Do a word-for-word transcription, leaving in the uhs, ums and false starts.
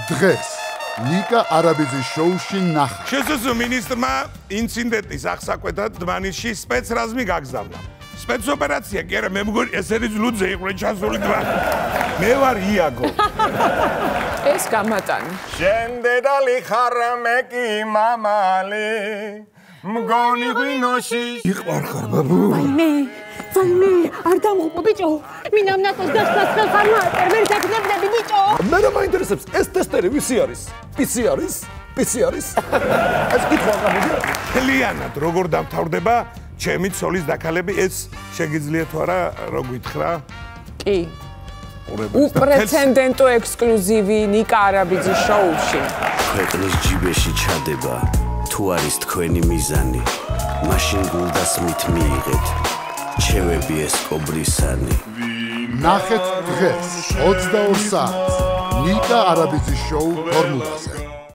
დღეს ნიკა არაბიძის შოუში ნახა. შესაძლო მინისტრმა ინციდენტის აღსაკვეთად დმანიშში სპეცრაზმი გაგზავნა. სპეცოპერაცია კი არა, მე მგონი ესენი ლუძე იყო ჩასული დმა. მე ვარ იაგო. ეს გამატანი. შენ დედალი ხარ მე კი მამალი. მგონი ღვინოში იყვარ ხარ ბაბუ? ვაიმე, ვაიმე, არ დამღუპო ბიჭო. მინამნაკოს დასწრაფ ხარ მაატერ, ვერ დაგნებდები ბიჭო. მე რა მაინტერესებს ეს ტესტერი ვისი არის? პიცი არის? პიცი არის? ეს კითხვა გამოდია. მთლიანად როგორ დამთავრდება ჩემი ცოლის დაქალები, ეს შეგიძლია თუ არა რო გითხრა? კი. უპრეცედენტო ექსკლუზივი ნიკა არაბიძის შოუში. ქვეყნის ჯიბეში ჩადება თუ არის თქვენი მიზანი, მაშინ გულდას მით მიიღეთ. ჩევები ეს კობრისანი. ნახეთ დღეს ოცდაორ საათს ნიკა არაბიძის შოუ ფორმულაზე.